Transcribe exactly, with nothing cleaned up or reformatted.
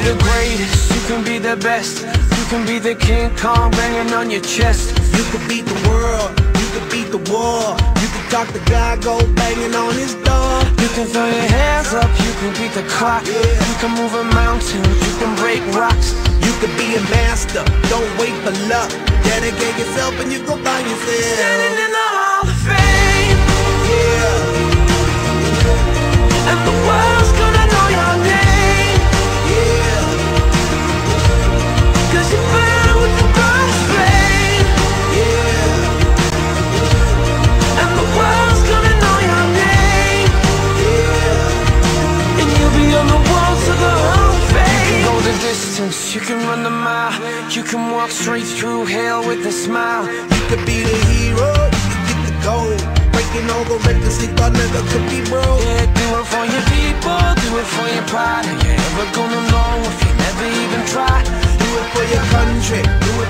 the greatest, you can be the best. You can be the King Kong banging on your chest. You could beat the world, you could beat the war. You could talk to God, go banging on his door. You can throw your hands up, you can beat the clock. Yeah. You can move a mountain, you can break rocks. You could be a master, don't wait for luck. Dedicate yourself and you go find yourself Standing in the Hall of Fame. Yeah, And the world's gonna know your name. yeah, Cause you burn with the brightest flame. yeah, And the world's gonna know your name. yeah. And you'll be on the walls of the Hall of Fame. You can go the distance, you can run the mile. You can walk straight through hell with a smile. You could be the hero, you could get the gold. Breaking all the records they thought never could be broke. Yeah, do it for your people, do it for your pride. Are you ever gonna know if you never even try? Do it for your country, do it